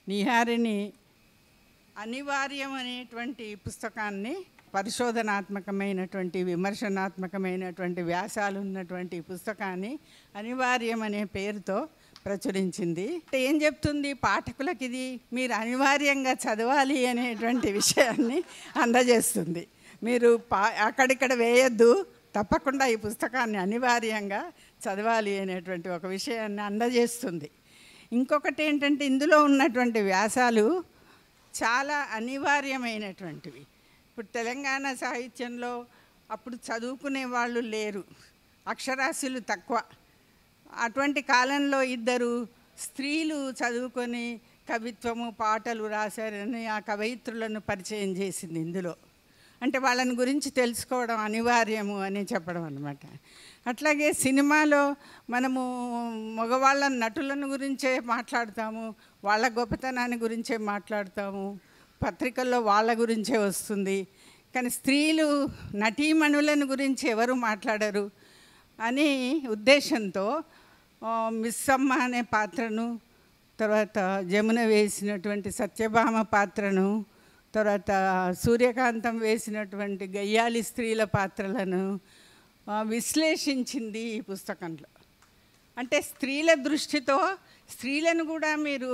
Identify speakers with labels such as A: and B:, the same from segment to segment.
A: నిహారిణి అనివార్యం అనేటువంటి పుస్తకాన్ని పరిశోధనాత్మకమైనటువంటి విమర్శనాత్మకమైనటువంటి వ్యాసాలు ఉన్నటువంటి పుస్తకాన్ని అనివార్యం అనే పేరుతో ప్రచురించింది. ఏం చెప్తుంది పాఠకులకు? ఇది మీరు అనివార్యంగా చదవాలి అనేటువంటి విషయాన్ని అందజేస్తుంది. మీరు అక్కడిక్కడ వేయద్దు, తప్పకుండా ఈ పుస్తకాన్ని అనివార్యంగా చదవాలి అనేటువంటి ఒక విషయాన్ని అందజేస్తుంది. ఇంకొకటి ఏంటంటే ఇందులో ఉన్నటువంటి వ్యాసాలు చాలా అనివార్యమైనటువంటివి. ఇప్పుడు తెలంగాణ సాహిత్యంలో అప్పుడు చదువుకునే వాళ్ళు లేరు, అక్షరాస్యులు తక్కువ. అటువంటి కాలంలో ఇద్దరు స్త్రీలు చదువుకొని కవిత్వము పాటలు రాశారని ఆ కవయిత్రులను పరిచయం చేసింది ఇందులో. అంటే వాళ్ళని గురించి తెలుసుకోవడం అనివార్యము అని చెప్పడం అన్నమాట. అట్లాగే సినిమాలో మనము మగవాళ్ళ నటులను గురించే మాట్లాడతాము, వాళ్ళ గొప్పతనాన్ని గురించే మాట్లాడతాము, పత్రికల్లో వాళ్ళ గురించే వస్తుంది. కానీ స్త్రీలు నటీమణులను గురించి ఎవరు మాట్లాడరు అని ఉద్దేశంతో మిస్సమ్మ అనే పాత్రను, తర్వాత జమున వేసినటువంటి సత్యభామ పాత్రను, తర్వాత సూర్యకాంతం వేసినటువంటి గయ్యాలి స్త్రీల పాత్రలను విశ్లేషించింది ఈ పుస్తకంలో. అంటే స్త్రీల దృష్టితో స్త్రీలను కూడా మీరు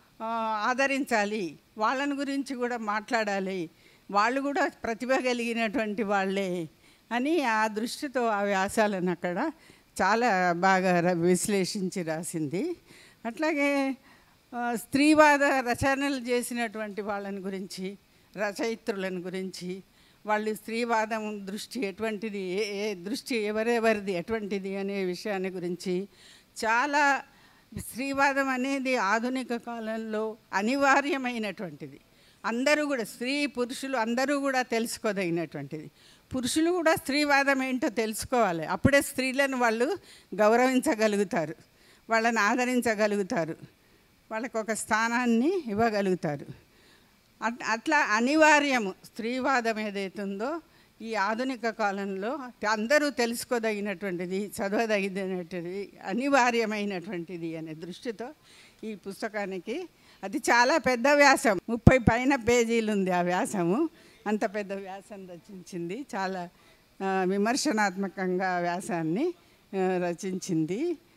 A: ఆదరించాలి, వాళ్ళని గురించి కూడా మాట్లాడాలి, వాళ్ళు కూడా ప్రతిభ కలిగినటువంటి వాళ్ళే అని ఆ దృష్టితో ఆ వ్యాసాలను అక్కడ చాలా బాగా విశ్లేషించి రాసింది. అట్లాగే స్త్రీవాద రచనలు చేసినటువంటి వాళ్ళని గురించి, రచయిత్రులను గురించి, వాళ్ళు స్త్రీవాదం దృష్టి ఎటువంటిది, ఏ దృష్టి ఎవరెవరిది ఎటువంటిది అనే విషయాన్ని గురించి చాలా. స్త్రీవాదం అనేది ఆధునిక కాలంలో అనివార్యమైనటువంటిది. అందరూ కూడా స్త్రీ పురుషులు అందరూ కూడా తెలుసుకోదగినటువంటిది. పురుషులు కూడా స్త్రీవాదం ఏంటో తెలుసుకోవాలి, అప్పుడే స్త్రీలను వాళ్ళు గౌరవించగలుగుతారు, వాళ్ళని ఆదరించగలుగుతారు, వాళ్ళకు ఒక స్థానాన్ని ఇవ్వగలుగుతారు. అట్లా అనివార్యము స్త్రీవాదం ఏదైతుందో ఈ ఆధునిక కాలంలో అందరూ తెలుసుకోదగినటువంటిది, చదవదగినటువంటిది, అనివార్యమైనటువంటిది అనే దృష్టితో ఈ పుస్తకానికి, అది చాలా పెద్ద వ్యాసం, 30 పైన పేజీలు ఉంది ఆ వ్యాసము. అంత పెద్ద వ్యాసం రచించింది, చాలా విమర్శనాత్మకంగా వ్యాసాన్ని రచించింది.